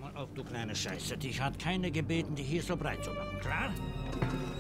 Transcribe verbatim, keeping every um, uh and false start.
Mal auf, du kleine Scheiße. Dich hat keine gebeten, die hier so breit zu machen, klar?